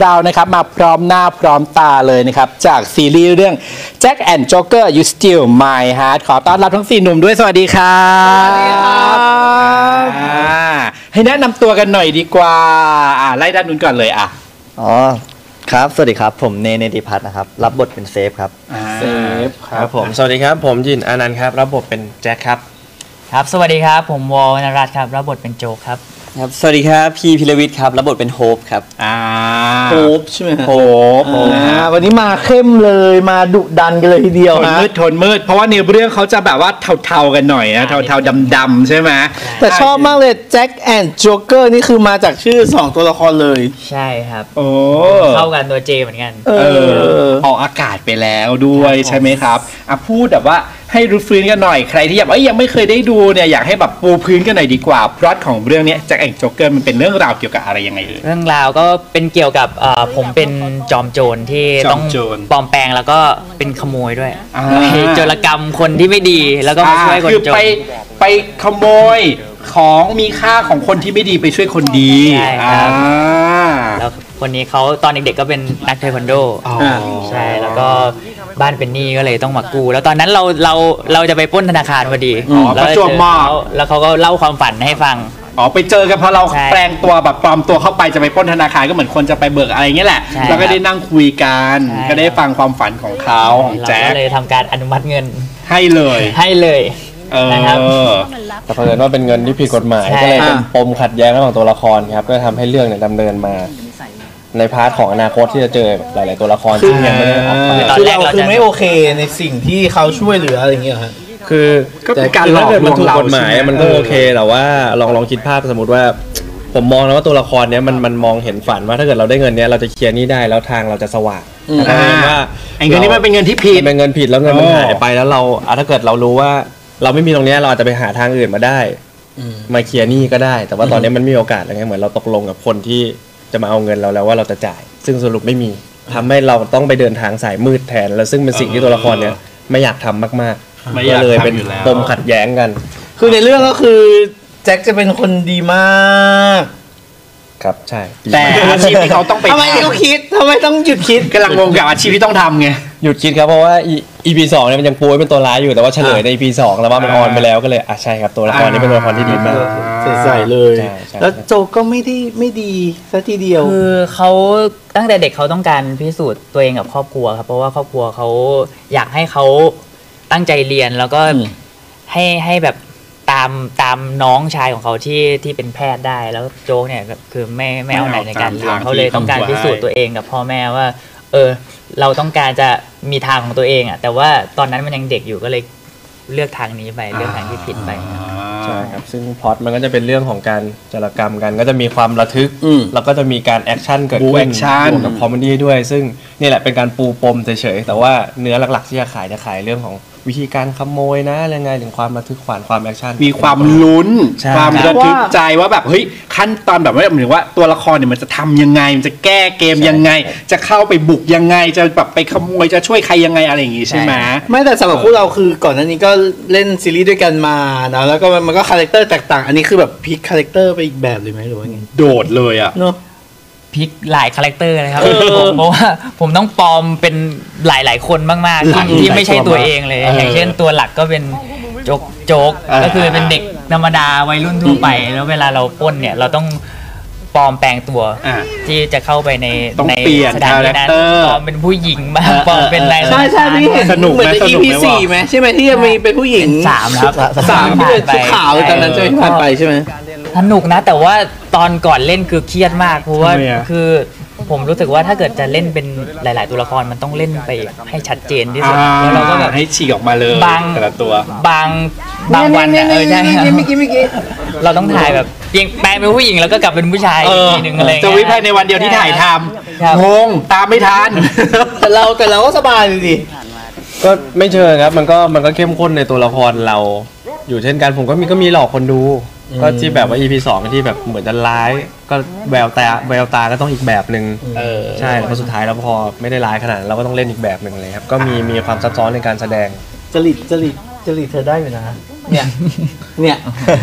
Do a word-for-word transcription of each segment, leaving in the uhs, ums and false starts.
เรานะครับมาพร้อมหน้าพร้อมตาเลยนะครับจากซีรีส์เรื่อง Jack and Joker You Steal My Heart ขอต้อนรับทั้งสี่หนุ่มด้วยสวัสดีครับสวัสดีครับให้แนะนำตัวกันหน่อยดีกว่าอ่าไล่ด้านนู้นก่อนเลยอ่ะอ๋อครับสวัสดีครับผมเนเนติพัฒน์นะครับรับบทเป็นเซฟครับเซฟครับผมสวัสดีครับผมยินอานันต์ครับรับบทเป็นแจ็คครับครับสวัสดีครับผมวอลนรัตน์ครับรับบทเป็นโจกครับครับสวัสดีครับพี่พิรวิทย์ครับรับบทเป็นโฮปครับอ่าโฮปใช่ไหมโฮปวันนี้มาเข้มเลยมาดุดันกันเลยทีเดียวทนมืดทนมืดเพราะว่าในเรื่องเขาจะแบบว่าเทาๆกันหน่อยนะเทาๆดำๆใช่ไหมแต่ชอบมากเลยแจ็คแอนด์โจ๊กเกอร์นี่คือมาจากชื่อสองตัวละครเลยใช่ครับโอ้เข้ากันตัวเจเหมือนกันเออออกอากาศไปแล้วด้วยใช่ไหมครับอ่ะพูดแบบว่าให้รู้ฟื้นกันหน่อยใครที่ยังเอ้ยยังไม่เคยได้ดูเนี่ยอยากให้แบบปูพื้นกันหน่อยดีกว่าพล็อตของเรื่องนี้แจ็คแอนด์โจ๊กเกอร์มันเป็นเรื่องราวเกี่ยวกับอะไรยังไงเอ่ยเรื่องราวก็เป็นเกี่ยวกับผมเป็นจอมโจรที่ต้องปลอมแปลงแล้วก็เป็นขโมยด้วยโจรกรรมคนที่ไม่ดีแล้วก็มาช่วยคนจนคือไปไปขโมยของมีค่าของคนที่ไม่ดีไปช่วยคนดีใช่ครับแล้วคนนี้เขาตอนเด็กๆก็เป็นนักเทควันโดใช่แล้วก็บ้านเป็นหนี้ก็เลยต้องมากู้แล้วตอนนั้นเราเราเราจะไปปล้นธนาคารพอดีแล้วจวบมากแล้วเขาก็เล่าความฝันให้ฟังอ๋อไปเจอกันเพราะเราแปลงตัวแบบปลอมตัวเข้าไปจะไปปล้นธนาคารก็เหมือนคนจะไปเบิกอะไรเงี้ยแหละแล้วก็ได้นั่งคุยกันก็ได้ฟังความฝันของเขาของแจ็คก็เลยทำการอนุมัติเงินให้เลยให้เลยนะครับแต่เผอิญว่าเป็นเงินที่ผิดกฎหมายก็เลยเป็นปมขัดแย้งระหว่างตัวละครครับก็ทำให้เรื่องเนี่ยดำเนินมาในพาร์ทของอนาคตที่จะเจอหลายๆตัวละครที่ยังไม่ได้ออกมาคือเราคือไม่โอเคในสิ่งที่เขาช่วยเหลืออะไรอย่างเงี้ยฮะคือแต่การถ้าเกิดมันถูกกฎหมายมันก็โอเคแต่ว่าลองลองคิดภาพสมมติว่าผมมองแล้วว่าตัวละครเนี้ยมันมันมองเห็นฝันว่าถ้าเกิดเราได้เงินเนี้ยเราจะเคลียร์นี้ได้แล้วทางเราจะสว่างแต่ว่าไอ้เงินนี้มันเป็นเงินที่ผิดเป็นเงินผิดแล้วเงินมันหายไปแล้วเราถ้าเกิดเรารู้ว่าเราไม่มีตรงนี้เราอาจจะไปหาทางอื่นมาได้มาเคลียร์หนี้ก็ได้แต่ว่าตอนนี้มันมีโอกาสอะไรเงี้ยเหมือนเราตกลงกับคนที่จะมาเอาเงินเราแล้วว่าเราจะจ่ายซึ่งสรุปไม่มีทำให้เราต้องไปเดินทางสายมืดแทนแล้วซึ่งเป็นสิ่งที่ตัวละครเนี้ยไม่อยากทำมากๆก็เลยเป็นปมขัดแย้งกันคือในเรื่องก็คือแจ็คจะเป็นคนดีมากครับใช่แต่อาชีพที่เขาต้องไปทำไมต้องคิดทำไมต้องหยุดคิดกำลังงงกับอาชีพที่ต้องทำไงหยุดคิดครับเพราะว่า อี พี สองเนี่ยมันยังปูเป็นตัวร้ายอยู่แต่ว่าเฉลยใน อี พี สองแล้วว่ามันออนไปแล้วก็เลยอ่ะใช่ครับตัวละครนี้เป็นตัวละครที่ดีมากใส่เลยแล้วโจก็ไม่ได้ไม่ดีซะทีเดียวคือเขาตั้งแต่เด็กเขาต้องการพิสูจน์ตัวเองกับครอบครัวครับเพราะว่าครอบครัวเขาอยากให้เขาตั้งใจเรียนแล้วก็ให้ให้แบบตามตามน้องชายของเขาที่ที่เป็นแพทย์ได้แล้วโจ๊กเนี่ยคือไม่ไม่เอาไหนในการเรียนเขาเลยต้องการพิสูจน์ตัวเองกับพ่อแม่ว่าเออเราต้องการจะมีทางของตัวเองอ่ะแต่ว่าตอนนั้นมันยังเด็กอยู่ก็เลยเลือกทางนี้ไปเลือกทางที่ผิดไปใช่ครับซึ่งพล็อตมันก็จะเป็นเรื่องของการจารกรรมกันก็จะมีความระทึกแล้วก็จะมีการแอคชั่นเกิดขึ้นบวกกับคอมเมดี้ด้วยซึ่งนี่แหละเป็นการปูปมเฉยๆแต่ว่าเนื้อหลักๆที่จะขายจะขายเรื่องของวิธีการขโมยนะอะไรไงถึงความระทึกขวัญความแอคชั่นมีความลุ้นความระทึกใจว่าแบบเฮ้ยขั้นตอนแบบว่าเหมือนว่าตัวละครเนี่ยมันจะทำยังไงมันจะแก้เกมยังไงจะเข้าไปบุกยังไงจะแบบไปขโมยจะช่วยใครยังไงอะไรอย่างงี้ใช่ไหมไม่แต่สำหรับพวกเราคือก่อนหน้านี้ก็เล่นซีรีส์ด้วยกันมานะแล้วก็มันก็คาแรคเตอร์แตกต่างอันนี้คือแบบพลิกคาแรคเตอร์ไปอีกแบบเลยไหมหรือว่าไงโดดเลยอ่ะเนาะพลิกหลายคาแรคเตอร์เลยครับเพราะว่าผมต้องปลอมเป็นหลายๆคนมากๆที่ไม่ใช่ตัวเองเลยอย่างเช่นตัวหลักก็เป็นโจ๊กโจ๊กก็คือเป็นเด็กธรรมดาวัยรุ่นทั่วไปแล้วเวลาเราปล้นเนี่ยเราต้องปลอมแปลงตัวที่จะเข้าไปในในสถานที่นั้นปลอมเป็นผู้หญิงบ้างปลอมเป็นอะไรใช่ใช่พี่เห็นสนุกเหมือนใน อี พี สี่ไหมใช่ไหมที่จะมีเป็นผู้หญิงสามครับสามที่เป็นชุดขาวตอนนั้นจะไม่ผ่านไปใช่ไหมสนุกนะแต่ว่าตอนก่อนเล่นคือเครียดมากเพราะว่าคือผมรู้สึกว่าถ้าเกิดจะเล่นเป็นหลายๆตัวละครมันต้องเล่นไปให้ชัดเจนที่สุดแล้วเราก็แบบให้ฉีกออกมาเลยแต่ละตัวบางบางวันเนี่ยเออใช่ไม่กี้ไม่กี้เราต้องถ่ายแบบเปลี่ยนแปลงเป็นผู้หญิงแล้วก็กลับเป็นผู้ชายอีกทีนึงอะไรจะวิภายในวันเดียวที่ถ่ายทำงงตามไม่ทันแต่เราแต่เราก็สบายดีก็ไม่เชิงครับมันก็มันก็เข้มข้นในตัวละครเราอยู่เช่นกันผมก็มีก็มีหลอกคนดูก็ที่แบบว่า อี พี สองที่แบบเหมือนจะร้ายก็แววตาแววตาก็ต้องอีกแบบนึงใช่แล้วสุดท้ายแล้วพอไม่ได้ร้ายขนาดเราก็ต้องเล่นอีกแบบนึงเลยครับก็มีมีความซับซ้อนในการแสดงจริตจริตจริตเธอได้อยู่นะเนี่ยเนี่ย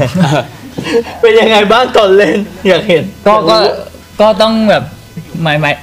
เป็นยังไงบ้างตอนเล่นอยากเห็นก็ก็ก็ต้องแบบหมายหมาย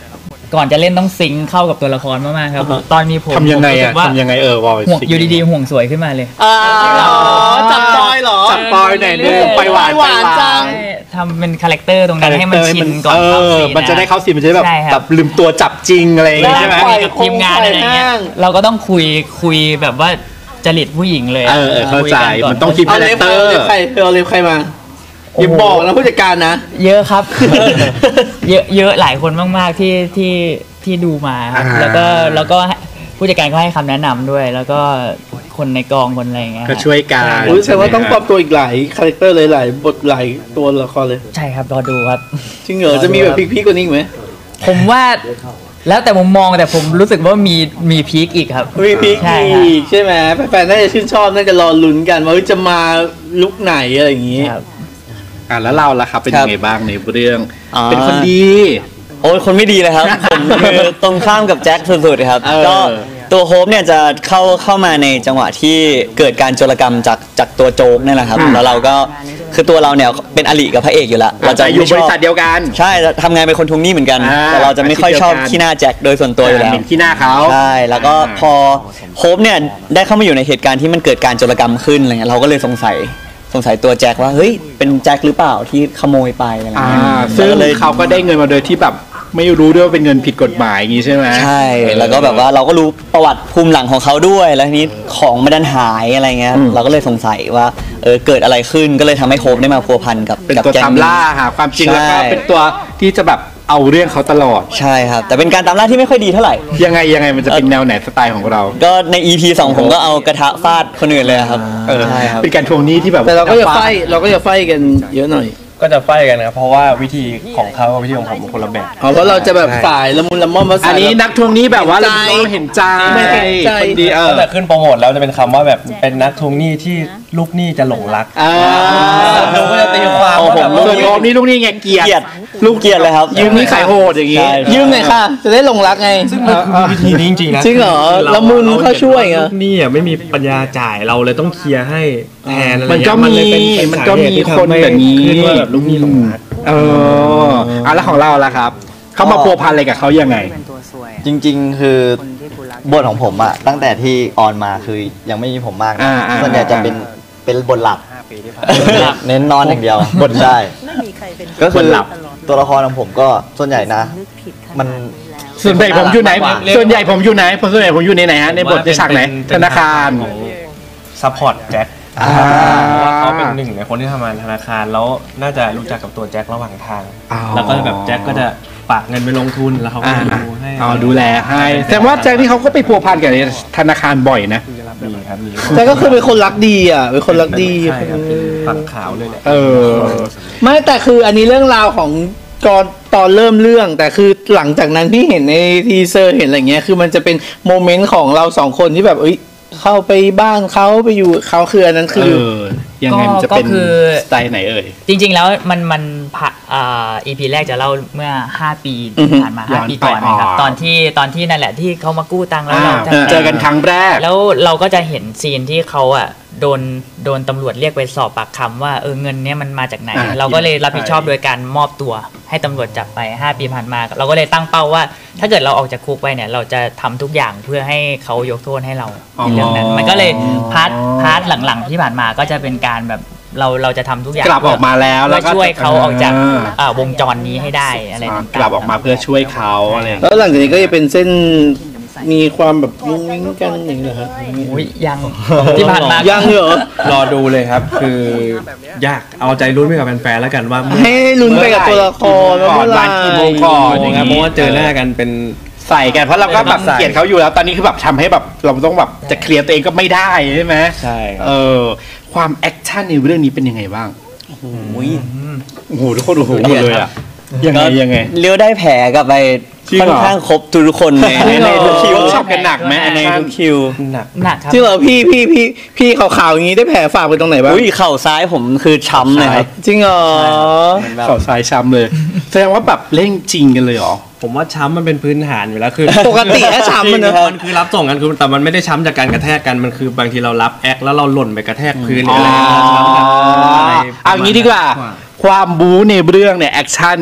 ก่อนจะเล่นต้องซิงค์เข้ากับตัวละครมากๆครับตอนมีผมทำยังไงผมรู้สึอะกว่าทำยังไงเออวอลห่วงอยู่ดีๆห่วงสวยขึ้นมาเลยอ๋อจับปอยเหรอจับปอยหน่อยนึงไปหวานหวานจังใช่ทำเป็นคาแรคเตอร์ตรงนั้นให้มันชินก่อนเอเข้าอซีนมันจะได้เข้าซีนมันจะได้แบบใช่ครับแบบลืมตัวจับจริงอะไรอย่างเวเงี้ยลาใช่ไหมคุยกับทีมงานอะไรเงี้ยเราก็ต้องคุยคุยแบบว่าจริตผู้หญิงเลยเออเออเข้าใจคุยกัก่มันต้องคิดเอาเล็บใครเอาเล็บใครเธอเอาเล็บใครมาอย่าบอกนะผู้จัดการนะเยอะครับ เยอะเยอะหลายคนมากๆที่ที่ที่ดูมาครับอ่าแล้วก็แล้วก็ผู้จัดการก็ให้คำแนะนำด้วย แล้วก็คนในกองคนอะไรอย่างเงี้ยก็ช่วยกันรู้สึกว่าต้องปรับตัวอีกหลายคาแรคเตอร์เลยหลายบทหลายตัวละครเลยใช่ครับรอดูครับจริงเหรอจะมีแบบพีคๆกว่านี้อีกไหมผมว่าแล้วแต่มุมมองแต่ผมรู้สึกว่ามีมีพีคอีกครับมีพีคใช่ครับอีกใช่ไหมแฟนๆน่าจะชื่นชอบน่าจะรอลุ้นกันว่าจะมาลุกไหนอะไรอย่างงี้ครับอ่ะแล้วเราล่ะครับเป็นยังไงบ้างในเรื่องอ่าเป็นคนดีโอ้ยคนไม่ดีเลยครับ ผมคือตรงข้ามกับแจ็คสุดๆครับเออก็ตัวโฮปเนี่ยจะเข้าเข้ามาในจังหวะที่เกิดการโจรกรรมจากจากตัวโจ๊กเนี่ยแหละครับแล้วเราก็คือตัวเราเนี่ยเป็นอลิกับพระเอกอยู่แล้วเราเราจะจะอยู่ไม่บชริอบษัทเดียวกันใช่ทำงานเป็นคนทวงหนี้เหมือนกันอ่าแต่เราจะไม่ค่อยชอบอาชีพเดียวกันขี้หน้าแจ็คโดยส่วนตัวอยู่แล้วเป็นขี้หน้าเขาใช่แล้วก็พอโฮปเนี่ยได้เข้ามาอยู่ในเหตุการณ์ที่มันเกิดการโจรกรรมขึ้นอะไรเงี้ยเราก็เลยสงสัยสงสัยตัวแจ็คว่าเฮ้ยเป็นแจ็คหรือเปล่าที่ขโมยไปอะไรอ่าเงี้ยซึ่งแล้วก็เลยเขาก็ได้เงินมาโดยที่แบบไม่รู้ด้วยว่าเป็นเงินผิดกฎหมายอย่างงี้ใช่ไหมใช่แล้วก็แบบว่าเราก็รู้ประวัติภูมิหลังของเขาด้วยแล้วทีนี้ของมันดันหายอะไรเงี้ยอืมเราก็เลยสงสัยว่าเออเกิดอะไรขึ้นก็เลยทำให้โฮปได้มาพัวพันกับเป็นกับตัวแก๊งตามนี้ล่าหาความจริงแล้วก็ใช่เป็นตัวที่จะแบบเอาเรื่องเขาตลอดใช่ครับแต่เป็นการตามล่าที่ไม่ค่อยดีเท่าไหร่ยังไงยังไงมันจะเป็นแนวไหนสไตล์ของเราก็ใน อี พี สองผมก็เอากระทะฟาดคนอื่นเลยครับเออใช่ครับเป็นการทวงหนี้ที่แบบแต่เราก็จะไฟเราก็จะไฟกันเยอะหน่อยก็จะไฟกันนะครับเพราะว่าวิธีของเขากับวิธีของผมมันคนละแบบอ๋อเพราะเราจะแบบสายละมุนละม่อมมาอัสาน ยนี้นักทวงหนี้แบบว่าเห็นใจเราเห็นใจไม่เห็นใจคนดีเออตั้งแต่ขึ้นโปรโมทแล้วจะเป็นคำว่าแบบเป็นนักทวงหนี้ที่ลูกหนี้จะหลงรักอ่าเราก็จะตีความโอ้ว่าโหแบบส่วนโอมนี่ลูกหนี้ไงเกลียดเกลียดลูกเกลียดเลยครับยืมหนี้ขายโหดอย่างงี้ใช่ยืมหน่อยค่ะ จะได้หลงรักไงซึ่งมันคือวิธีนี้จริงๆนะจริงเหรอละมุนเข้าช่วยไงลูกหนี้อ่ะไม่มีปัญญาจ่ายเราเลยต้องเคลียร์ให้แทนอะไรมันก็เงี้ยมีเลยเป็นเป็นมันสาก็เหมีตุที่คนทำให้แบบนี้ขึ้นว่าแบบลูกหนี้หลงรักเอออ่ะแล้วของเราล่ะครับ เขามาพัวพันอะไรกับเขายังไงจริงๆ คือบทของผมอะตั้งแต่ที่ออนมาคือยังไม่มีผมมากนะอ่าอ่าส่วนใหญ่จะเป็นเป็นบทหลับเน้นนอนอย่างเดียวบทได้ก็คือตัวละครของผมก็ส่วนใหญ่นะ มันส่วนใหญ่ผมอยู่ไหนเรียกส่วนใหญ่ผมอยู่ไหนผมส่วนใหญ่ผมอยู่ในไหนฮะในบทในฉากไหนเป็ธนาคารของซัพพอร์ตแจ็คอ่าเพราะว่าเขาเป็นหนึ่งในคนที่ทำงานธนาคารแล้วน่าจะรู้จักกับตัวแจ็คระหว่างทางอ๋อแล้วก็แบบแจ็คก็จะฝากเงินไปลงทุนแล้วเขาก็อ่าจะดูให้อ๋อดูแลให้แสดงว่าแจ็คนี่เขาก็ไปพัวพันกับในธนาคารบ่อยนะมีครับมีแต่ก็คือเป็นคนรักดีอ่ะเป็นคนรักดีใช่ครับเป็นฝั่งขาวเลยแหละเออไม่แต่คืออันนี้เรื่องราวของตอนตอนเริ่มเรื่อง แต่คือหลังจากนั้นที่เห็นในทีเซอร์เห็นอะไรเงี้ยคือมันจะเป็นโมเมนต์ของเราสองคนที่แบบเอ้ยเข้าไปบ้านเขาไปอยู่เขาคืออันนั้นเอคืออ ยังไงมันจะเป็นก็คือสไตล์ไหนเอ่ยจริงๆแล้วมันมันผ่าอ่า อี พี แรกจะเล่าเมื่อ ห้า ปีอือฮึที่ผ่านมาย้ห้าอนปีก่อนไปนะครับอ๋อตอนที่ตอนที่นั่นแหละที่เขามากู้ตังค์แล้วอ่าเราจะเจอกันครั้งแรกแล้วเราก็จะเห็นซีนที่เขาอ่ะโดนโดนตำรวจเรียกไปสอบปากคำว่าเออเงินเนี้ยมันมาจากไหนอ่าเราก็เลยรับผิดชอบโดยการมอบตัวให้ตำรวจจับไป ห้า ปีผ่านมา เราก็เลยตั้งเป้าว่า ถ้าเกิดเราออกจากคุกไปเนี่ยเราจะทำทุกอย่างเพื่อให้เขายกโทษให้เราในเรื่องนั้น มันก็เลยพาร์ทพาร์ทหลังๆที่ผ่านมาก็จะเป็นการแบบเราเราจะทำทุกอย่างกลับออกมาแล้วแล้วเพื่อก็ช่วยเขาออกจากอ่าอ่าวงจรนี้ให้ได้อะไรอ่าต่างๆกลับออกมาเพื่อช่วยเขาอะไรอย่างแล้เงี้ยวหลังจากนี้ก็จะเป็นเส้นมีความแบบมุ้งมิ้งกันอย่างนี้เหรอครับอุ๊ยยังที่ผ่านมายังเหรอรอดูเลยครับ คือยากเอาใจลุ้นไปกับแฟนๆแล้วกันว่าเมื่อให้ลุ้นไปกับตัวละครว่าก่อนเมื่อไหร่วันกี่โมงก่อนอย่างเพงี้ราะว่าเจอหน้ากันเป็นใส่กันเพราะเราก็แบบใส่เกลียดเขาอยู่แล้วตอนนี้คือแบบทำให้แบบเราต้องแบบจะเคลียร์ตัวเองก็ไม่ได้ใช่ไหมใช่ครับเออความแอคชั่นในเรื่องนี้เป็นยังไงบ้างโอ้โหทุกคนโอ้โหหมดเลยอะยังไงยังไงเลี้ยวได้แผลกลับไปจริงค่เหอรอนข้างครบทุกคนในในในทุกคิวชอบกันหนักไหมในทุกคิวหนักหนักครับจริงเหรอพี่พี่พี่พี่ขาวๆอย่างนี้ได้แผลฝากไปตรงไหนบ้างอุ้ยเข่าซ้ายผมคือช้ำเลยครับจริงเหรอเข่าซ้ายช้ำเลย แสดงว่าแบบเล่นจริงกันเลยเหรอผมว่าช้ำมันเป็นพื้นฐานอยู่แล้วคือปกติถ้าช้ำมันนะมันคือรับส่งกันคือแต่มันไม่ได้ช้ำจากการกระแทกกันมันคือบางทีเรารับแอคแล้วเราหล่นไปกระแทกพื้นหรืออะไรเงี้ยช้ำกันอะไรประมณเอางี้ดีกว่า ความบู๊ในเรื่องเนี่ยแอคชั่นเนี่ย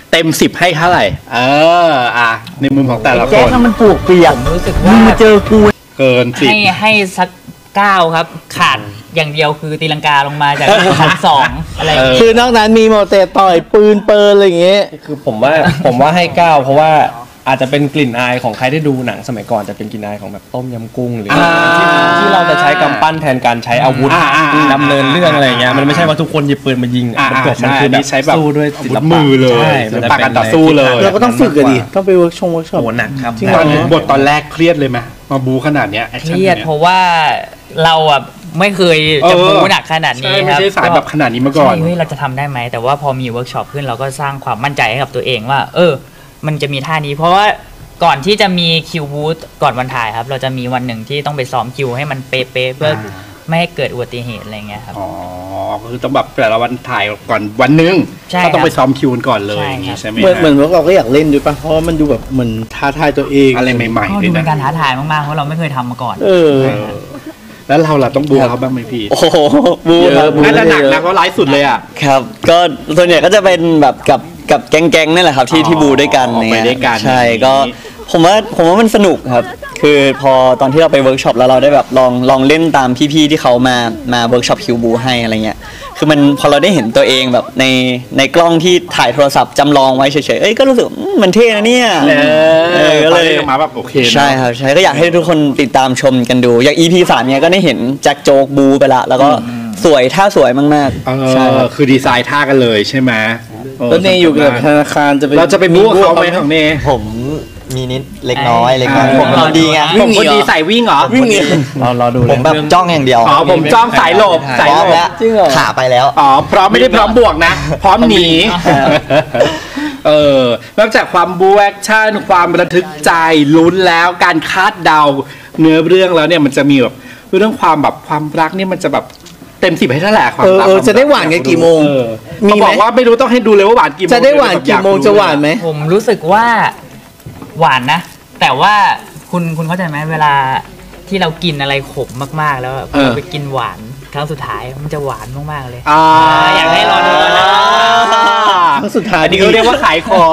เต็มสิบให้เท่าไหร่เอออ่ะในมุมของแต่ละคแจ๊นคมันปลูกเปียกรู้สึกว่ามาเจอกูเกินสิบให้ให้สักเก้าครับขาดอย่างเดียวคือตีลังกาลงมาจากชั้นสองอะไรอย่างเองี้คือนอกนั้นมีหมดแต่ต่อยปืนเปิลอะไรอย่างเงี้ยคือผมว่า ผมว่าให้เก้าเพราะว่าอาจจะเป็นกลิ่นอายของใครที่ดูหนังสมัยก่อนจะเป็นกลิ่นอายของแบบต้มยำกุ้งหรือที่ที่เราจะใช้กำปั้นแทนการใช้อาวุธอ่าอ่าอ่าดำเนินเรื่องอะไรอย่างเงี้ยมันไม่ใช่ว่าทุกคนหยิบปืนมายิงอ่าอะมันเกิดมันใช่คือนี่ใช้แบบสู้ด้วยศิลอาวุธปะมือเลยใช่ศิลปะการต่อสู้เลยเราก็ต้องฝึกกันดิต้องไปเวิร์กชงเวิร์กช็อปโหหนักครับจริงเหตรอนเห็นบทตอนแรกเครียดเลยไหมมาบูขนาดเนี้ยแอคเคชั่นรียดนี่เพราะว่าเราอ่ะไม่เคยจะเออบูหนักขนาดนี้ใช่คไม่รับใช่สายแบบขนาดนี้มาก่อนใช่เฮ้ยเราจะทำได้ไหมแต่ว่าพอมีเวิร์กช็อปขึ้นเราก็สร้างความมั่นใจให้กับตัวเองว่า เออ มันจะมีท่านี้ เพราะว่าก่อนที่จะมีคิวบูธก่อนวันถ่ายครับ เราจะมีวันหนึ่งที่ต้องไปซ้อมคิวให้มันเป๊ะๆเพื่อไม่ให้เกิดอุบัติเหตุอะไรเงี้ยครับอ๋อคือต้องแบบแต่ละวันถ่ายก่อนวันหนึงใช่ก็ต้องครับไปซ้อมคิวกันก่อนเลยใช่อย่างงี้ครับใช่ไหมเหมือนฮะเหมือนว่าเราก็อยากเล่นด้วยป่ะเพราะว่ามันดูแบบเหมือนท้าทายตัวเองอะไรใหม่ก็ๆด้วดูยเป็นการนะท้าทายมากๆเพราะเราไม่เคยทำมาก่อนเออเออแล้วเราล่ะต้องบูเขาบ้างไหมพี่โอ้โหบูเยอะครับบูน่าจะหนักนะเพราะไลฟ์สุดเลยอ่ะครับ ก็ส่วนใหญ่ก็จะเป็นแบบกับกับแก๊งๆนี่แหละครับที่อ๋อที่บูด้วยกันออกไปเนี่ยด้วยกันใช่อย่างนี้ก็ผมว่าผมว่ามันสนุกครับ คือพอตอนที่เราไปเวิร์กช็อปแล้วเราได้แบบลองลองเล่นตามพี่ๆที่เขามามาเวิร์กช็อปคิวบูให้อะไรเงี้ยคือมันพอเราได้เห็นตัวเองแบบในในกล้องที่ถ่ายโทรศัพท์จำลองไว้เฉยๆเอ้ยก็รู้สึกอืมมันเท่นะเนี่ยเอเอออก็ก็เลเลย ยออกมาแบบโอเคนะใช่ครับใช่ก็อยากให้ทุกคนติดตามชมกันดู อย่าง อี พี สามเนี่ยก็ได้เห็นแจ็คโจ๊กบูไปละแล้วก็สวยท่าสวยมากเอๆใช่คอรับคือดีไซน์ท่ากันเลยใช่ไหมโแล้วเนยอยู่กับธนาคารจะไปเราจะไปบู๊กับเขาไหมของเนยผมมีนิดเล็กน้อยเล็กน้อยอ่าผมเป็นคนดีไงผมคนดีใส่วิ่งเหรอวิ่งหนีเราเราดูผมแบบเรื่องจ้องอย่างเดียวอ๋อผมจ้องสายหลบสายพร้อหมลบแล้วจริงเหรอขาไปแล้วอ๋อพร้อมไม่ได้พร้อมบวกนะ พร้อมหนี เออนอกจากความบูแอคชั่นความระทึกใจลุ้นแล้วการคาดเดาเนื้อเรื่องแล้วเนี่ยมันจะมีแบบเรื่องความแบบความรักเนี่ยมันจะแบบเต็มสิบให้เท่าไหร่ความเออรักเออจะได้หวานกันกี่โมงเออมีเขาไหมบอกว่าไม่รู้ต้องให้ดูเลยว่าหวานกี่โมงจะได้หวานกี่โมงจะหวานไหมผมรู้สึกว่าหวานนะ แต่ว่าคุณคุณเข้าใจไหมเวลาที่เรากินอะไรขมมากๆ แล้วพอเราไปกินหวานครั้งสุดท้ายมันจะหวานมากๆเลยอ่าอยากให้รอดูนะครั้งสุดท้ายอันนี้เขาเรียกว่าขายของ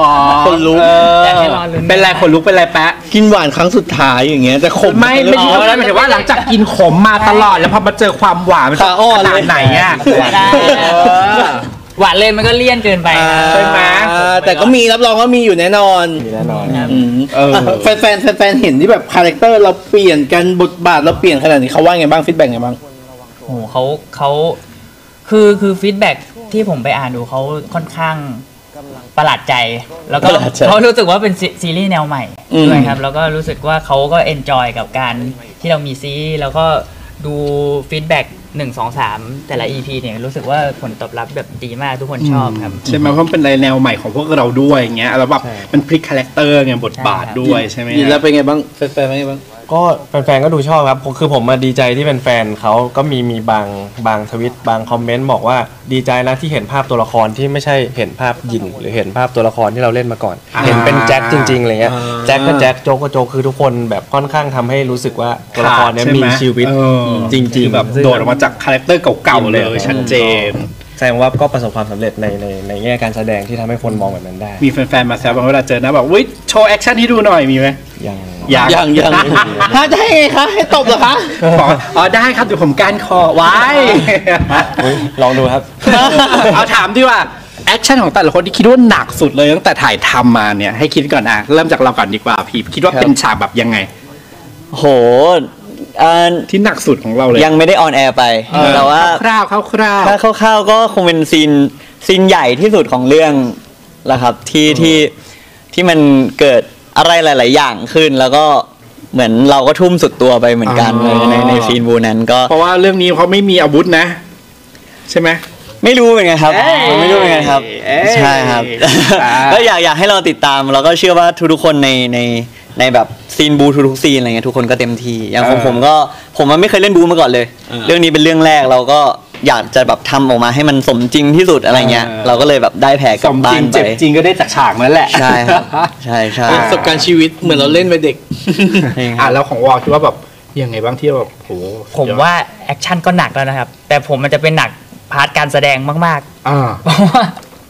คนลุกเอออยากให้รอลุ้นเป็นไรคนลุกเป็นไรแปะกินหวานครั้งสุดท้ายอย่างเงี้ยแต่ขมไม่ไม่ใช่เท่านั้นหมายถึงว่าหลังจากกินขมมาตลอดแล้วพอมาเจอความหวานมันจะขาอ่อนขเลนาดยไหนอ่ะไม่ได้เออหวานเลยมันก็เลี่ยนเกินไปอ่านะใช่ไหมแต่ก็มีรับรองว่ามีอยู่แน่นอนมีแน่นอนอืมเออแฟนแฟนแฟนๆเห็นที่แบบคาแรคเตอร์เราเปลี่ยนกันบทบาทเราเปลี่ยนขนาดนี้เขาว่าไงบ้างฟีดแบ็กไงบ้างโอ้โหเขาเขาคือคือฟีดแบ็กที่ผมไปอ่านดูเขาค่อนข้างประหลาดใจ แล้วก็ประหลาดใจเขารู้สึกว่าเป็นซีซีรีส์แนวใหม่อืมด้วยครับ แล้วก็รู้สึกว่าเขาก็เอนจอยกับการที่เรามีซีรีส์แล้วก็ดูฟีดแบ็กหนึ่งสองสามแต่ละ อี พี เนี่ยรู้สึกว่าผลตอบรับแบบดีมากทุกคนชอบครับใช่ไหมเพราะมันเป็นอะไรแนวใหม่ของพวกเราด้วยอย่างเงี้ยแล้วแบบมันพลิกคาแรคเตอร์ไงบทบาทด้วยใช่ไหมยินแล้วเป็นไงบ้างแฟนๆเป็นไงบ้างก็แฟนๆก็ดูชอบครับผมคือผมมาดีใจที่เป็นแฟนเขาก็มีมีบางบางทวิตบางคอมเมนต์บอกว่าดีใจนะที่เห็นภาพตัวละครที่ไม่ใช่เห็นภาพยินหรือเห็นภาพตัวละครที่เราเล่นมาก่อน เห็นเป็นแจ็คจริงๆอะไรเงี้ยแจ็คก็แจ็คโจ๊กก็โจ๊กคือทุกคนแบบค่อนข้างทำให้รู้สึกว่าตัวละครเนี้ยมีชีวิตเออจริงๆแบบโดดออกมาจากคาแรคเตอร์เก่าๆเลยชัดเจนแสดงว่าก็ประสบความสำเร็จในในในแง่การแสดงที่ทำให้คนมองแบบนั้นได้มีแฟนๆมาแซวบางเวลาเจอนะแบบวิโชว์แอคชั่นให้ดูหน่อยมีไหมยังยังยังยังฮะจะให้ไงคะให้ตบเหรอคะบอกอ๋อได้ครับเดี๋ยวผมการคอไว้อุ๊ยลองดูครับเอาถามดีว่าแอคชั่นของแต่ละคนที่คิดว่าหนักสุดเลยตั้งแต่ถ่ายทำมาเนี่ยให้คิดก่อนอ่ะเริ่มจากเราก่อนดีกว่าพี่คิดว่าเป็นฉากแบบยังไงโหอ่าที่หนักสุดของเราเลยยังไม่ได้ออนแอร์ไปเออแต่ว่าคร่าวๆคร่าวๆถ้าคร่าวๆก็คงเป็นซีนซีนใหญ่ที่สุดของเรื่องแหละครับที่ที่ที่มันเกิดอะไรหลาย ๆ อย่างขึ้น แล้วก็เหมือนเราก็ทุ่มสุดตัวไปเหมือนกันอ๋อในในซีนบูนั้นก็เพราะว่าเรื่องนี้เขาไม่มีอาวุธนะ ใช่ไหมไม่รู้เป็นไงครับเอ้ยไม่รู้เป็นไงครับเอ้ยใช่ครับอ่าก็อยากอยากให้เราติดตามแล้วก็เชื่อว่าทุกๆคนในในในแบบซีนบูทุกๆซีนอะไรเงี้ยทุกคนก็เต็มที่อย่างผมผมก็ผมมันไม่เคยเล่นบูมาก่อนเลย เรื่องนี้เป็นเรื่องแรกเราก็อยากจะแบบทำออกมาให้มันสมจริงที่สุดอะไรเงี้ยเราก็เลยแบบได้แผลกสลับมจบ้ารินงไปเจ็บจริงก็ได้จากฉากนั้นแหละใช่ครับใช่ใช่ประสบการณ์ชีวิตเหมือนเราเล่นไปเด็กอ่ะแล้วของวอลคิดว่าแบบยังไงบ้างที่แบบโหผมว่าแอคชั่นก็หนักแล้วนะครับ แต่ผมมันจะเป็นหนักพาร์ทการแสดงมากอ่าๆ เพราะว่า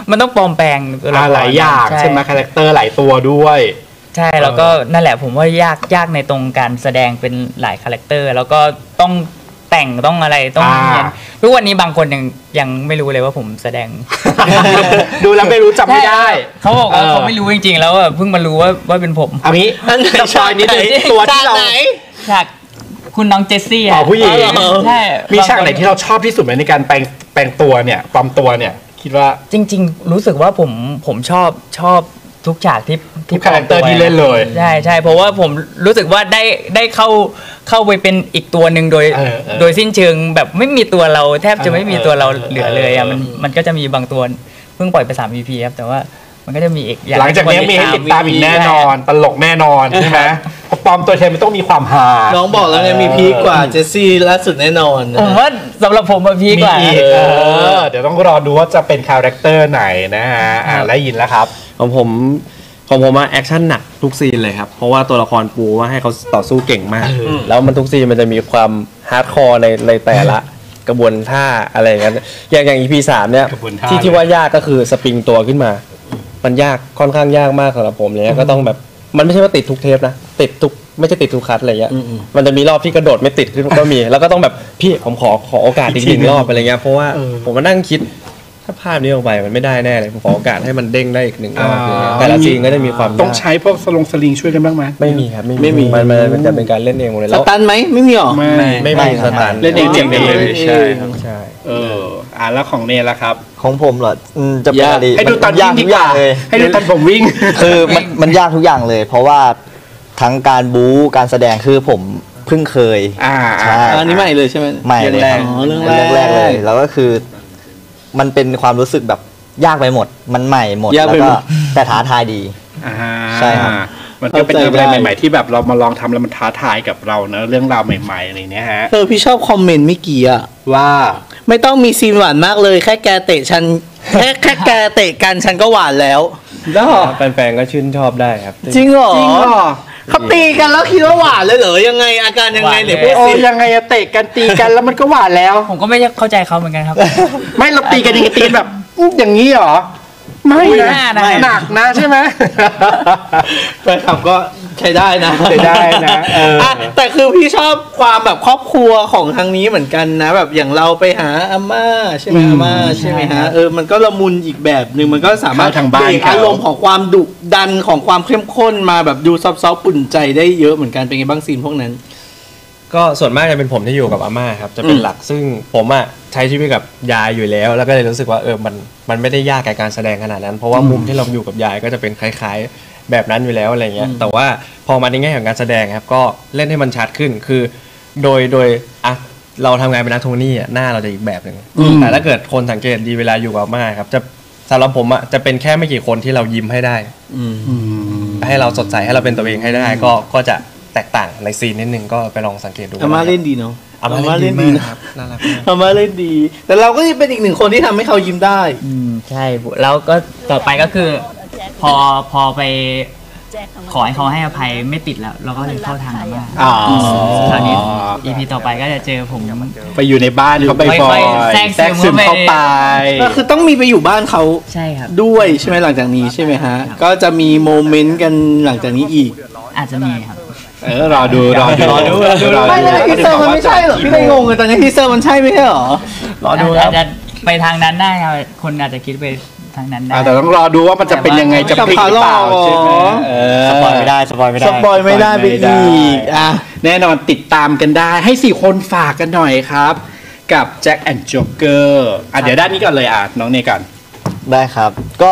มันต้องปลอมแปลงตัวละครหลายอย่างใช่ไหมคาแรคเตอร์หลายตัวด้วยใช่แล้วก็นั่นแหละผมว่ายากยากในตรงการแสดงเป็นหลายคาแรคเตอร์แล้วก็ต้องแต่งต้องอะไรต้องเรียนทุกวันนี้บางคนยังยังไม่รู้เลยว่าผมแสดงดูแล้วไม่รู้จำไม่ได้เขาบอกว่าเขาไม่รู้จริงๆแล้วเพิ่งมารู้ว่าว่าเป็นผมอันนี้สปอยนิดนึงตัวที่เราฉากคุณน้องเจสซี่อ๋อผู้หญิงใช่มีฉากไหนที่เราชอบที่สุดไหมในการแปลงแปลงตัวเนี่ยปลอมตัวเนี่ยคิดว่าจริงๆรู้สึกว่าผมผมชอบชอบทุกฉากที่ที่คาแรคเตอร์ที่เล่นเลยใช่ใช่เพราะว่าผมรู้สึกว่าได้ได้เข้าเข้าไปเป็นอีกตัวหนึ่งโดยโดยสิ้นเชิงแบบไม่มีตัวเราแทบจะไม่มีตัวเราเหลือเลยอ่ะมันมันก็จะมีบางตัวเพิ่งปล่อยไปสาม อี พี ครับแต่ว่ามันก็จะมีอีกหลังจากนี้มีให้ติดตามอีกแน่นอนตลกแน่นอนใช่ไหมพอปลอมตัวเทมมันต้องมีความฮาน้องบอกแล้วไงมีพีกว่าเจสซี่ล่าสุดแน่นอนผมว่าสำหรับผมมันพีกว่าเดี๋ยวต้องรอดูว่าจะเป็นคาแรคเตอร์ไหนนะฮะอ่าและยินแล้วครับของผมของผมว่าแอคชั่นหนักทุกซีนเลยครับเพราะว่าตัวละครปูว่าให้เขาต่อสู้เก่งมากแล้วมันทุกซีนมันจะมีความฮาร์ดคอร์ในในแต่ละกระบวนท่าอะไรอย่างเงี้ยอย่างอย่าง อี พี สามเนี่ยที่ที่ว่ายากก็คือสปริงตัวขึ้นมามันยากค่อนข้างยากมากสำหรับผมเลยก็ต้องแบบมันไม่ใช่ว่าติดทุกเทปนะติดทุกไม่ใช่ติดทุกคัทอะไรเงี้ยมันจะมีรอบที่กระโดดไม่ติดขึ้นก็มีแล้วก็ต้องแบบพี่ผมขอขอโอกาสอีกหนึ่งรอบอะไรเงี้ยเพราะว่าผมมานั่งคิดถ้าภาพนี้ออกไปมันไม่ได้แน่เลยผมขอโอกาสให้มันเด้งได้อีกหนึ่งรอบแต่ละซีนก็จะมีความต้องใช้พวกสลงสลิงช่วยกันบ้างไหมไม่มีครับไม่มีมันมันจะเป็นการเล่นเองหมดเลยสตันไหมไม่มีหรอไม่ไม่มีสตันเล่นเองเจ๋งเลยใช่ครับใช่เอออ่าแล้วของเนล่ะครับของผมเหรอจะเป็นอะไรให้ดูตอนวิ่งดีกว่าให้ดูตอนผมวิ่งคือมันมันยากทุกอย่างเลยเพราะว่าทั้งการบู๊การแสดงคือผมเพิ่งเคยอ่าใช่อันนี้ใหม่เลยใช่ไหมใหม่เลยครับเรื่องแรกเลยแล้วก็คือมันเป็นความรู้สึกแบบยากไปหมดมันใหม่หมดแล้วก็แต่ท้าทายดีใช่ครับมันก็เป็นอะไรใหม่ๆที่แบบเรามาลองทำแล้วมันท้าทายกับเราเนอะเรื่องราวใหม่ๆอะไรเนี้ยฮะเออพี่ชอบคอมเมนต์เมื่อกี้อะว่าไม่ต้องมีซีนหวานมากเลยแค่แกเตะฉันแค่แค่แกเตะกันฉันก็หวานแล้วแล้วแฟนๆก็ชื่นชอบได้ครับจริงเหรอจริงเหรอเขาตีกันแล้วคิดว่าหวานเลยเหรอยังไงอาการยังไงเนี่ยพูดสิยังไงเตะกันตีกันแล้วมันก็หวานแล้วผมก็ไม่เข้าใจเขาเหมือนกันครับไม่เราตีกันยังไงตีแบบอย่างนี้เหรอไม่นะหนักนะใช่ไหมแฟนคลับก็ใช้ได้นะใช้ได้นะแต่คือพี่ชอบความแบบครอบครัวของทางนี้เหมือนกันนะแบบอย่างเราไปหาอาม่าใช่ไหมอาม่าใช่ไหมฮะเออมันก็ละมุนอีกแบบหนึ่งมันก็สามารถเบรกอารมณ์ของความดุดันของความเข้มข้นมาแบบดูซอฟต์ๆปุ่นใจได้เยอะเหมือนกันเป็นไงบ้างซีนพวกนั้นก็ส่วนมากจะเป็นผมที่อยู่กับอาม่าครับจะเป็นหลักซึ่งผมอ่ะใช้ชีวิตกับยายอยู่แล้วแล้วก็เลยรู้สึกว่าเออมันมันไม่ได้ยากกับการแสดงขนาดนั้นเพราะว่ามุมที่เราอยู่กับยายก็จะเป็นคล้ายๆแบบนั้นอยู่แล้วอะไรเงี้ยแต่ว่าพอมาในแง่ของการแสดงครับก็เล่นให้มันชัดขึ้นคือโดยโดยอ่ะเราทำงานเป็นนักโทนี่อ่ะหน้าเราจะอีกแบบนึงแต่ถ้าเกิดคนสังเกตดีเวลาอยู่กับอาม่าครับจะสำหรับผมอ่ะจะเป็นแค่ไม่กี่คนที่เรายิ้มให้ได้ให้เราสดใสให้เราเป็นตัวเองให้ได้ก็ก็จะแตกต่างในซีนนิดนึงก็ไปลองสังเกตดูอาม่าเล่นดีเนาะอาม่าเล่นดีนะครับน่ารักอาม่าเล่นดีแต่เราก็เป็นอีกหนึ่งคนที่ทำให้เขายิ้มได้อืมใช่แล้วก็ต่อไปก็คือพอพอไปขอให้เขาให้อภัยไม่ติดแล้วเราก็เลยเข้าทางอาม่าอ๋อคราวนี้ อี พี ต่อไปก็จะเจอผมไปอยู่ในบ้านเขาไปบ่อยแทรกซึมเข้าไปก็คือต้องมีไปอยู่บ้านเขาใช่ครับด้วยใช่ไหมหลังจากนี้ใช่ไหมฮะก็จะมีโมเมนต์กันหลังจากนี้อีกอาจจะมีครับเออรอดูรอดูรอดูไม่เลยทีเซอร์มันไม่ใช่หรอพี่เลยงงเลยตอนนี้ทีเซอร์มันใช่ไม่ใช่หรอรอดูอาจจะไปทางนั้นได้ครับคนอาจจะคิดไปทางนั้นได้แต่ต้องรอดูว่ามันจะเป็นยังไงจะพลิกหรือเปล่าใช่ไหมสปอยไม่ได้สปอยไม่ได้สปอยไม่ได้ไปอีกอ่ะแน่นอนติดตามกันได้ให้สี่คนฝากกันหน่อยครับกับ Jack and Joker อ่ะเดี๋ยวด้านนี้ก่อนเลยอ่ะน้องเนก่อนได้ครับก็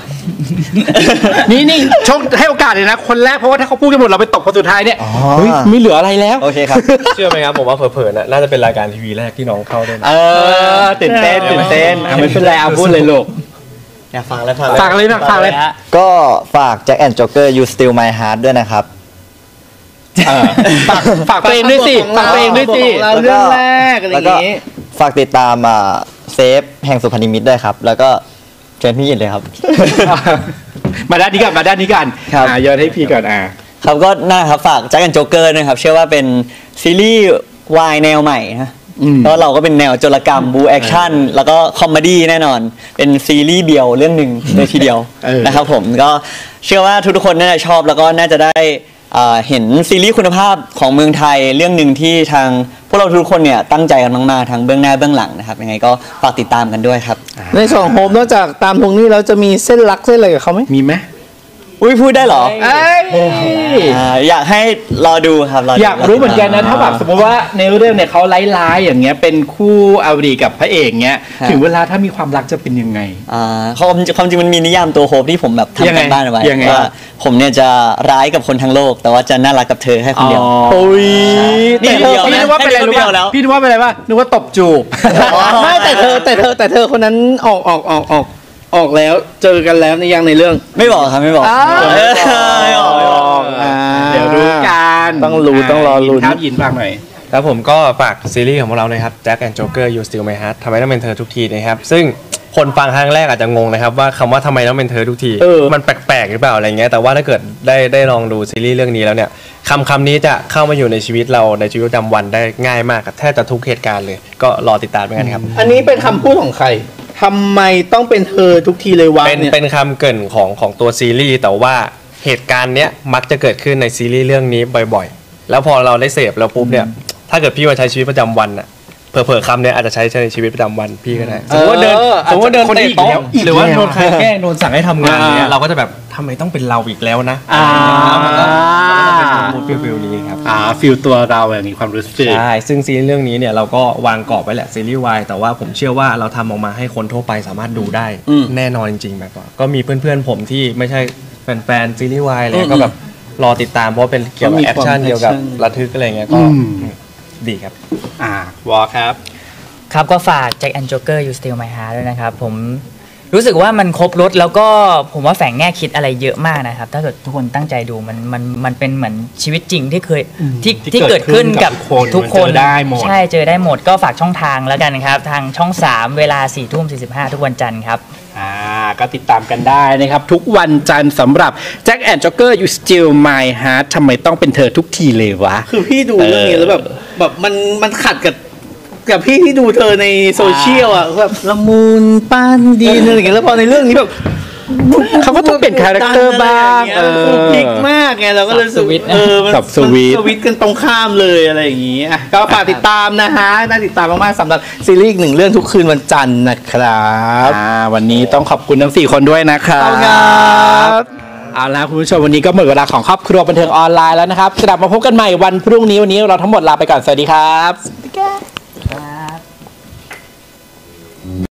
นี่นี่ชกให้โอกาสเลยนะคนแรกเพราะว่าถ้าเขาพูดกันหมดเราไปตบคนสุดท้ายเนี่ยเฮ้ยไม่เหลืออะไรแล้วโอเคครับเชื่อไหมครับผมว่าเผลอๆน่าจะเป็นรายการทีวีแรกที่น้องเข้าได้เออตื่นเต้นตื่นเต้นอ่ะไม่เป็นไรเอาพูดเลยลูกอยากฟังแล้วฝากเลยนะฝากเลยก็ฝาก Jack and Joker You Steal My Heart ด้วยนะครับฝากฝากตัวเองด้วยสิฝากตัวเองด้วยสิเรื่องแรกอะไรอย่างงี้ฝากติดตามเซฟแห่งสุพรรณมิตรด้วยครับแล้วก็เชิญพี่ยินเลยครับมาด้านนี้ก่อนมาด้านนี้กันอ่าโยนให้พี่ก่อนอ่าครับก็น่าครับฝาก Jack and Joker นะครับเชื่อว่าเป็นซีรีส์วายแนวใหม่นะแล้วเราก็เป็นแนวโจรกรรมบูแอคชั่นแล้วก็คอมเมดี้แน่นอนเป็นซีรีส์เดียวเรื่องหนึ่งเลยทีเดียวนะครับผมก็เชื่อว่าทุกๆคนน่าจะชอบแล้วก็น่าจะได้เห็นซีรีส์คุณภาพของเมืองไทยเรื่องหนึ่งที่ทางพวกเราทุกคนเนี่ยตั้งใจกันมากๆทั้งเบื้องหน้าเบื้องหลังนะครับยังไงก็ฝากติดตามกันด้วยครับในส่วนของโฮมนอกจากตามทงนี้เราจะมีเส้นรักเส้นอะไรกับเขาไหมมีไหมอุ้ยพูดได้เหรออยากให้รอดูครับอยากรู้เหมือนกันนะถ้าแบบสมมติว่าในเรื่องเนี่ยเขาไล่ๆอย่างเงี้ยเป็นคู่อวดีกับพระเอกเงี้ยถึงเวลาถ้ามีความรักจะเป็นยังไงอ่าความความจริงมันมีนิยามตัวโฮปที่ผมแบบทำกันบ้านเอาไว้ว่าผมเนี่ยจะร้ายกับคนทั้งโลกแต่ว่าจะน่ารักกับเธอแค่คนเดียวโอ้ยนี่เดียวพี่นึกว่าเป็นอะไรรู้ป่ะพี่นึกว่าเป็นอะไรป่ะนึกว่าตบจูบไม่แต่เธอแต่เธอแต่เธอคนนั้นออกออกออกออกออกแล้วเจอกันแล้วในยังในเรื่องไม่บอกครับไม่บอกไม่บอกไม่บอกเดี๋ยวรู้กันต้องรู้ต้องรอลุ้นครับยินฟังหน่อยแล้วผมก็ฝากซีรีส์ของเรานะครับ Jack and Joker You Steal My Heart ทำไมต้องเป็นเธอทุกทีนะครับซึ่งคนฟังครั้งแรกอาจจะงงนะครับว่าคำว่าทำไมต้องเป็นเธอทุกทีมันแปลกๆหรือเปล่าอะไรเงี้ยแต่ว่าถ้าเกิดได้ได้ลองดูซีรีส์เรื่องนี้แล้วเนี่ยคำคำนี้จะเข้ามาอยู่ในชีวิตเราในชีวิตประจำวันได้ง่ายมากแทบจะทุกเหตุการณ์เลยก็รอติดตามกันครับอันนี้เป็นคำพูดของใครทำไมต้องเป็นเธอทุกทีเลยวะเป็นเป็นคำเกริ่นของของตัวซีรีส์แต่ว่าเหตุการณ์เนี้ยมักจะเกิดขึ้นในซีรีส์เรื่องนี้บ่อยๆแล้วพอเราได้เสพแล้วปุ๊บเนี่ยถ้าเกิดพี่มาใช้ชีวิตประจำวันอะเผลอๆคำเนี้ยอาจจะใช้ในชีวิตประจำวันพี่ก็ได้สมมติว่าเดินสมมติว่าเดินเตะโต๊ะหรือว่าโดนใครแกล้งโดนสั่งให้ทำงานเนี้ยเราก็จะแบบทำไมต้องเป็นเราอีกแล้วนะอ่ามันก็เป็นมูดฟิลนี้ครับอ่าฟิลตัวเราอย่างนี้ความรู้สึกใช่ซึ่งซีรีส์เรื่องนี้เนี่ยเราก็วางกรอบไว้แหละซีรีส์วายแต่ว่าผมเชื่อว่าเราทำออกมาให้คนทั่วไปสามารถดูได้แน่นอนจริงๆแบบว่าก็มีเพื่อนๆผมที่ไม่ใช่แฟนๆซีรีส์วายอะไรก็แบบรอติดตามเพราะเป็นเกี่ยวกับแอคชั่นเกี่ยวกับระทึกอะไรเงี้ยก็ดีครับอ่าวอครับครับก็ฝาก Jack and Joker You Steal My Heart ด้วยนะครับผมรู้สึกว่ามันครบรสแล้วก็ผมว่าแฝงแง่คิดอะไรเยอะมากนะครับถ้าเกิดทุกคนตั้งใจดูมันมันมันเป็นเหมือนชีวิตจริงที่เคยที่ที่เกิดขึ้นกับทุกคนได้หมดใช่เจอได้หมดก็ฝากช่องทางแล้วกันครับทางช่องสามเวลาสี่ทุ่มสี่สิบห้าทุกวันจันทร์ครับอ่าก็ติดตามกันได้นะครับทุกวันจันทร์สำหรับ Jack and Joker You Steal My Heart ทำไมต้องเป็นเธอทุกทีเลยวะคือพี่ดูเรื่องนี้แล้วแบบแบบมันมันขัดกับกับพี่ที่ดูเธอในโซเชียลอ่ะแบบละมุนป้านดีอะไรอย่างเงี้ยแล้วพอในเรื่องนี้แบบเขาก็ต้องเปลี่ยนคาแรคเตอร์บ้างเออพลิกมากไงเราก็เลยสวิตเออมันสวิตสวิตกันตรงข้ามเลยอะไรอย่างงี้อ่ะก็ฝากติดตามนะฮะน่าติดตามมากๆสำหรับซีรีส์อีกหนึ่งเรื่องทุกคืนวันจันทร์นะครับอ่าวันนี้ต้องขอบคุณทั้งสี่คนด้วยนะครับเอาละคุณผู้ชมวันนี้ก็หมดเวลาของครอบครัวบันเทิงออนไลน์แล้วนะครับกลับมาพบกันใหม่วันพรุ่งนี้วันนี้เราทั้งหมดลาไปก่อนสวัสดีครับ